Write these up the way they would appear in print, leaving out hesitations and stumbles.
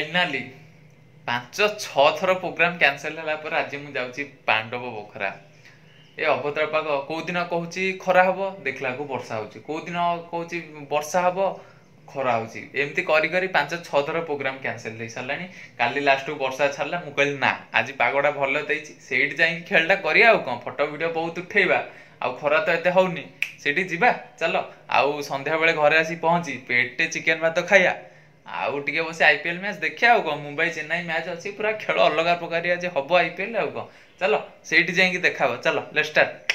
Finally 5-6 थर programme cancel है आज मुझे जाऊँगी पांडव पोखरा। ए अभद्र पाग कौ दिन कहूँ खरा हम देखला वर्षा हो कौ दिन कहूँ वर्षा हम खरा होती एमती करी 5-6 थर प्रोग्राम कैंसल हो सारा। काली लास्ट वर्षा छाड़ा मुझे कहली ना आज पागटा भल देती से खेलटा करा कौन फटो वीडियो बहुत उठेबा आउ खरा तो एत होनी से जा चल आउ संध्या बेले घरे आसी पहुँची पेटे चिकेन भात खाया आउ टे बस आईपीएल मैच देखा कौन मुंबई चेन्नई मैच अच्छी पूरा खेल अलग प्रकार आज हम आईपीएल आउ कौन चलो से देखा चलो लेट्स स्टार्ट।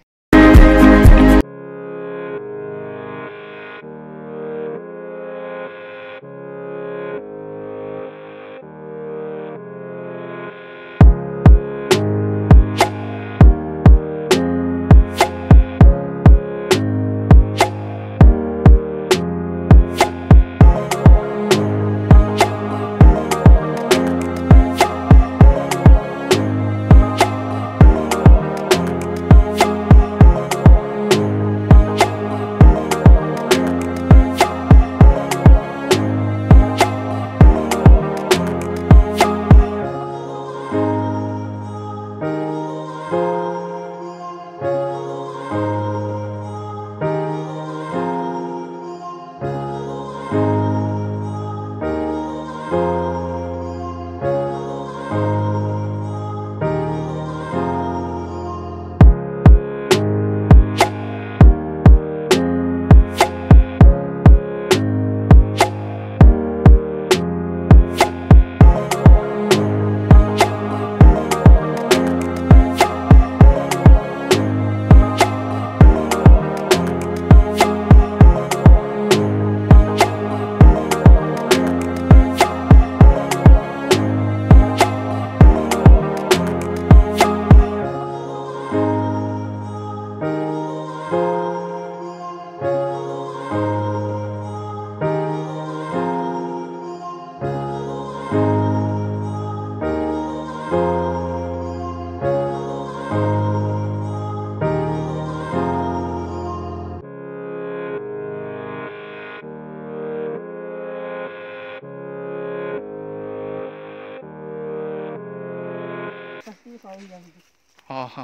हाँ हाँ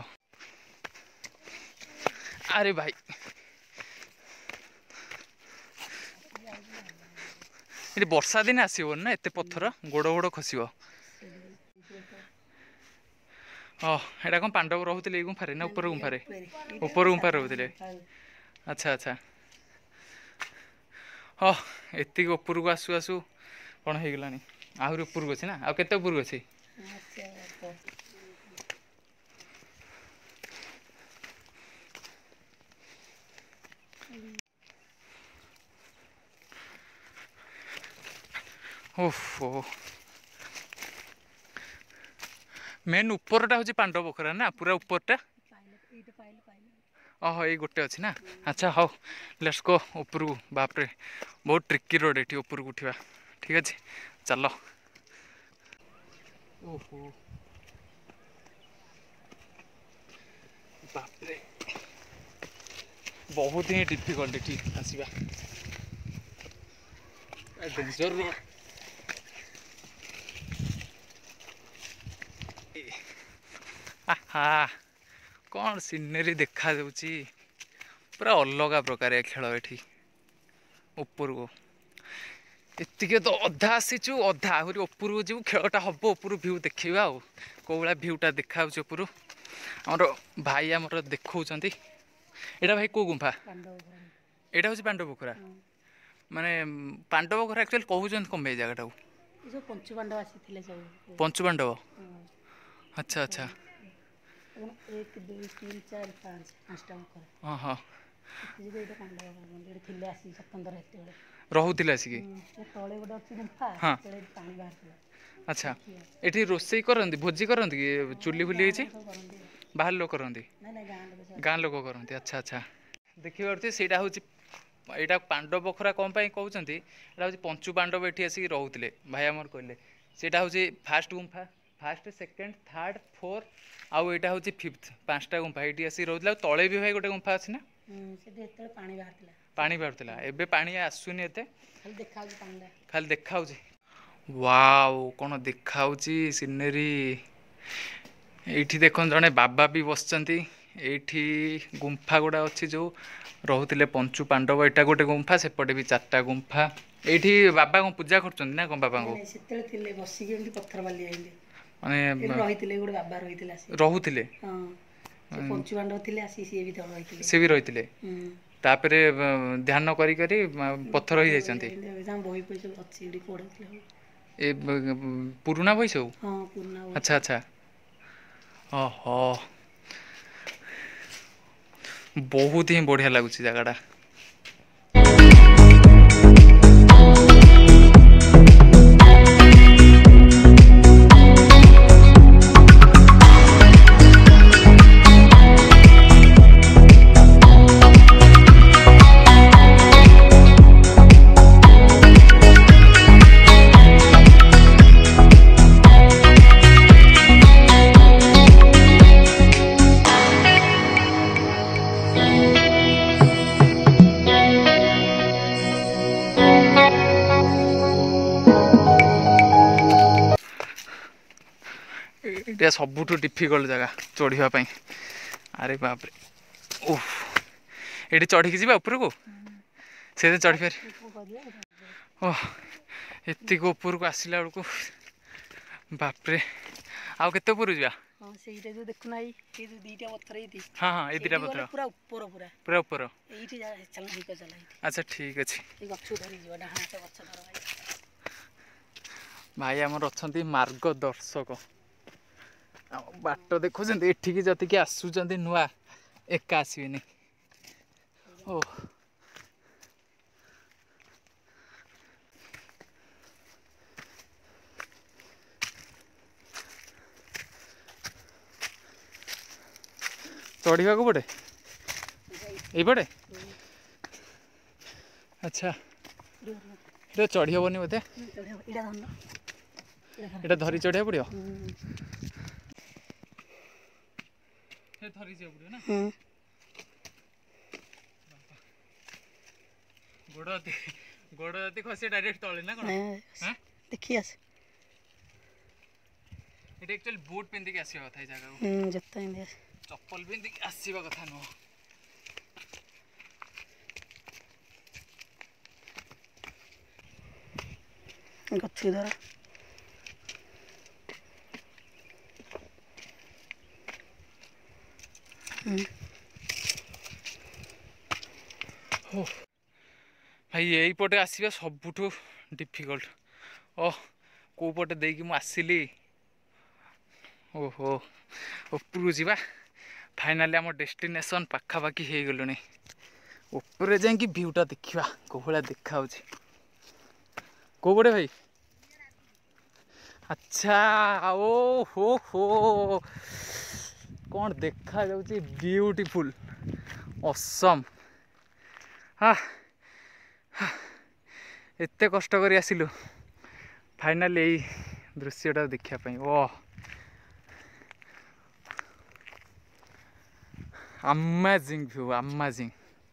अरे भाई ये वर्षा दिन आसो ना एत पत्थर गोड़ गोड़ खस हाँ एटा कौन पांडव रोते गुंफारे ना ऊपर गुंफारे ऊपर गुंफार रोते अच्छा अच्छा हाँ एति ऊपर को आसु आसु कौन हो गलानी आहरी ऊपर को अच्छी ना आउ केते ऊपर को अच्छी ओहो मेन उपरटा हूँ पांडव पोखरा ना पूरा उपरटा ओह ये गोटे अच्छी ना अच्छा हाँ लेट्स गो ऊपर को बापरे बहुत ट्रिकी रोड ये ऊपर को उठा ठीक अच्छे चलो ओहो बापरे बहुत ही डिफिकल्ट ये आसवा डेंजर रोड आहा कौन सीनरी देखा जाउची पूरा अलग प्रकार खेल ये ऊपर को एतिके तो अधा आसीचु अधा आहरी ऊपर को जीव खेलटा हम ऊपर भ्यू देखा कौ भाया भ्यूटा देखा ऊपर आमर भाई आमर देखा एटा भाई कौ गुंफा एटा हूँ पांडव पोखरा माने पांडव पोखरा एक्चुअली कहूँ कम भाई जगह पंचुपांडव अच्छा अच्छा हाँ हाँ रोते आसिक हाँ अच्छा ये रोसे करती भोजी करती कि चुली फुली बाहर लोग करती गाँ लोग करती अच्छा अच्छा देखी पारे से यहाँ पांडव पोखरा कौन कहते यहाँ हूँ पंचु पांडव ये आसिक रोते भाई आमर कहले सेटा हूँ फास्ट गुंफा फास्ट सेकेंड थर्ड फोर्थ आउ यहाँ हूँ फिफ्थ 5टा गुंफा ये आसिक रोते तले भी भाई गोटे गुंफा अच्छी ना पानी बाहर एबे पानी आसुनी एते खाली देखा वाओ कौन देखाउची सिनेरी। एठी देखो जड़े बाबा भी बसचंती। एठी गुंफा गुड़ा अच्छी जो रोहुतिले पंचु पांडव एटा गोटे गुंफा सेपटे भी चारटा गुंफा। एठी बाबा को पूजा करचंती ना कोन बाबा को? नहीं सेतेले थिले बसिके एमती पत्थर बाली आइले माने एठी रहितिले गोटे बाबा रहितिले आसी रोहुतिले हां से पंचु पांडव थिले आसी से भी तळ रहितिले से भी रहितिले तापरे ध्यान करी करी पत्थर हो जाइछंती। जाम बही पैसे अच्छी एठी पढथिले ए पुराना बही सब? हां पुराना। अच्छा अच्छा ओहो बहुत ही बढ़िया लगुच जगह। ये सबुठ डिफिकल्ट जगह चढ़ापी। अरे बाप रे ओह ये चढ़ी जी ऊपर को से चढ़ी पार ओह एति ऊपर को आसला बेलू बापरे आउ केते ऊपर जा? हां सेइटा जो देखुना ई ए जो दीटा पत्थर एती। हां हां ए दीटा पत्थर पूरा ऊपर पूरा पूरा ऊपर एठी जा चल ठीक चला एठी। अच्छा ठीक अछि ए गछु धरि जीवा डाहाना से गछ धर भाई हमर अछंती मार्गदर्शक बाट देखुं एठिकी जति कि आसुचंत नुआ एका आसबेनि ओ चढ़ा को पड़े ये अच्छा ये चढ़ी हेनी बोधे ये धरी चढ़िया पड़ो धरी पड़ो ना गोड़ गोड़ खसी डायरेक्ट तले ना कौन देखी आस ये एक्चुअली बूट पिंधिक आसवा कथा जगह जता चप्पल पिंधिक आसवा कथा नुह गछु धर भाई यही पटे आसवा सबुठ डिफिकल्ट ओ को पटे देकी मु आसिली ओहो ऊपर जावा फाइनाली आम डेस्टिनेशन पाखापाखि हो गलुनी ऊपर जाकि भ्यूटा देखा कौ भाया देखा कौ पटे भाई अच्छा ओ हो कौन देखा जाउची ब्यूटीफुल ऑसम हाँ एते कष्ट करी आसिलु फाइनली यही दृश्यटा देखापी ओ अमेजिंग व्यू अमेजिंग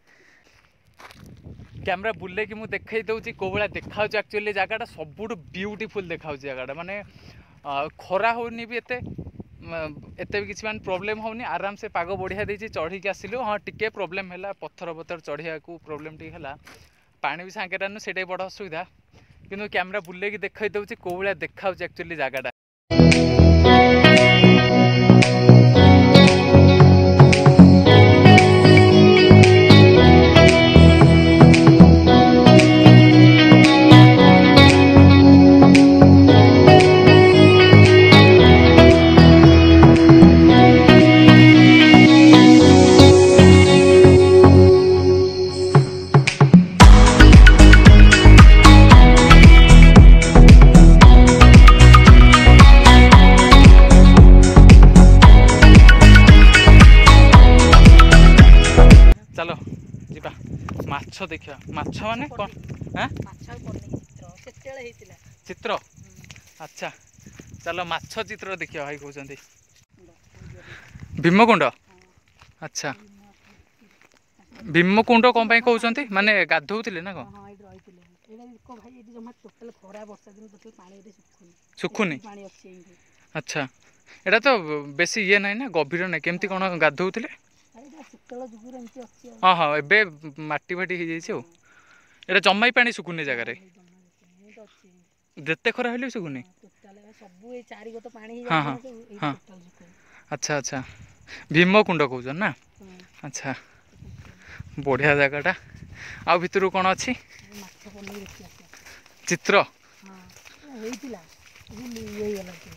कैमरा बुले कि मुझे देखई दउची को भाया देखा एक्चुअली जगह सबुठ ब्यूटीफुल देखा जगह माने खरा होनी भी एते भी किसी मान प्रॉब्लम होनी आराम से पाग बढ़िया देछि चढ़ी के आसिलु हाँ टिके प्रॉब्लम है पत्थर पत्थर चढ़िया को प्रॉब्लम टी है पानी भी सांगे रानू से बड़ असुविधा किंतु कैमरा बुले कि देखई दउची को भाया देखा एक्चुअली जगह चलो जीवा माछ देखिया माछ माने कौन हां चित्र अच्छा चलो माछ चित्र देखिया भाई कहउचंती भीमकुंड अच्छा भीमकुंड कौन कहउचंती माने गाधौतिले ना कौन ଏଇଟା ଦେଖ ଭାଇ ଏଠି ଜମା ଟୋଟାଲ ଖରା ବର୍ଷା ଦିନ ଟୋଟାଲ ପାଣିରେ ଶୁଖୁନି। ପାଣି ଅଛି ଏଇଠି। ଆଚ୍ଛା ଏଇଟା ତ ବେଶୀ ଇଏ ନାହିଁ ନା ଗଭୀର ନାହିଁ, କେମିତି କ'ଣ ଗାଧଉଥିଲେ? ଏଇଟା ସେତେବେଳେ ଯୁଗରେ ଏମିତି ଅଛି ଆଉ। ହଁ ହଁ ଏବେ ମାଟି ଫାଟି ହେଇଯାଇଛି ଆଉ। ଏଇଟା ଜମାଇ ପାଣି ଶୁଖୁନି ଜାଗାରେ, ଭାଇ ଜମା ଏମିତି ଅଛି ଏମିତି। ଯେତେ ଖରା ହେଲେ ବି ଶୁଖୁନି। ଟୋଟାଲ ସବୁ ଏଇ ଚାରି ଗୋଟ ପାଣି ହଁ ହେଇଯାଉଛି ହଁ ନା ସବୁ ଏଇଠି ହଁ ଟୋଟାଲ ଶୁଖୁନି। ଆଚ୍ଛା ଆଚ୍ଛା ଭୀମକୁଣ୍ଡ କହୁଛ ନା? ହଁ ଆଚ୍ଛା ବଢ଼ିଆ ଜାଗାଟା। ଆଉ ଭିତରକୁ କ'ଣ ଅଛି? ମାଛ ପନିର ଦେଖି ଆସିବା। ଚିତ୍ର ହଁ ହେଇଥିଲା ଇଏ ହେଇଗଲା ଟିକେ।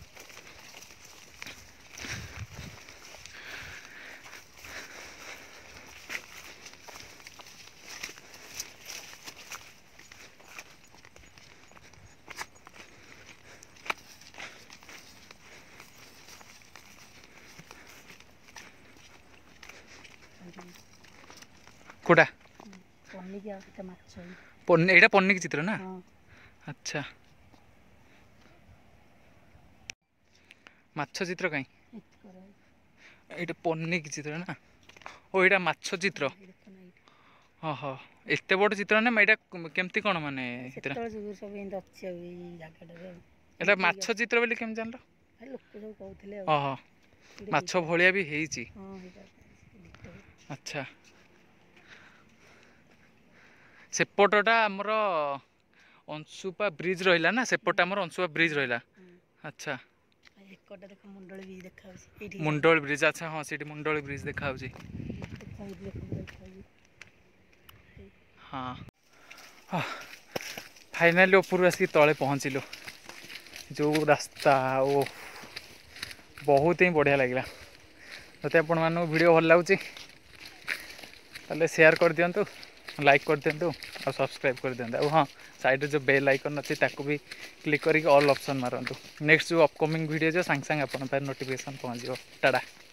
କୋଉଟା? ପନିକି ଆଉ କେତେ ମାଛ। ଏଇଟା ପନିକି ଚିତ୍ର ନା? ହଁ ଆଚ୍ଛା ମାଛ ଚିତ୍ର କାଇଁ? ଏଇଟା ପନିକି ଚିତ୍ର ନା? ଓ ଏଇଟା ମାଛ ଚିତ୍ର। ହଁ ହଁ ଏତେ ବଡ଼ ଚିତ୍ର ନା ଏଇଟା କେମିତି କ'ଣ ମାନେ ସେଥିରେ? ସେତେବେଳେ ଯୁଗରେ ସବୁ ଏମିତି ଅଛି ଆଉ ଏଇ ଜାଗାଟାରେ ଆଉ। ଏଇଟା ମାଛ ଚିତ୍ର ବୋଲି କେମିତି ଜାଣିଲ? ଭାଇ ଲୋକ ସବୁ କହୁଥିଲେ ଆଉ। ଓହୋ ମାଛ ଭଳିଆ ବି ହେଇଛି। ହଁ ହେଇଟା ଡିଟୋ। ଆଚ୍ଛା ସେପଟଟା ଆମର ଅଂଶୁପା ବ୍ରିଜ୍ ରହିଲା ନା, ସେପଟେ ଆମର ଅଂଶୁପା ବ୍ରିଜ୍ ରହିଲା। ଆଚ୍ଛା ଏକଟା ଦେଖ ମୁଣ୍ଡଳି ବି ଦେଖାଯାଉଛି ଏଇଠି ମୁଣ୍ଡଳ ବ୍ରିଜ୍, ଆଚ୍ଛା ହଁ ସେଇଠି ମୁଣ୍ଡଳି ବ୍ରିଜ୍ ଦେଖାଯାଉଛି। ହଁ ଫାଇନାଲି ଉପରକୁ ଆସିକି ତଳେ ପହଞ୍ଚିଲୁ। ଯେଉଁ ରାସ୍ତା ଓ ବହୁତ ହିଁ ବଢ଼ିଆ ଲାଗିଲା। ଯଦି ଆପଣମାନଙ୍କୁ ଭିଡ଼ିଓ ଭଲ ଲାଗୁଛି ତାହେଲେ ସେୟାର କରିଦିଅନ୍ତୁ, ଲାଇକ୍ କରିଦିଅନ୍ତୁ ଆଉ ସବସ୍କ୍ରାଇବ୍ କରିଦିଅନ୍ତୁ। ଆଉ ହଁ ସାଇଡ଼୍ରେ ଯେଉଁ ବେଲ୍ ଆଇକନ୍ ଅଛି ତାକୁ ବି କ୍ଲିକ୍ କରିକି ଅଲ୍ ଅପସନ୍ ମାରନ୍ତୁ। ନେକ୍ସଟ ଯେଉଁ ଅପକମିଂ ଭିଡ଼ିଓ ଯିବ ସାଙ୍ଗେ ସାଙ୍ଗେ ଆପଣଙ୍କ ପାଖରେ ନୋଟିଫିକେସନ୍ ପହଞ୍ଚିବ। ଟାଟା।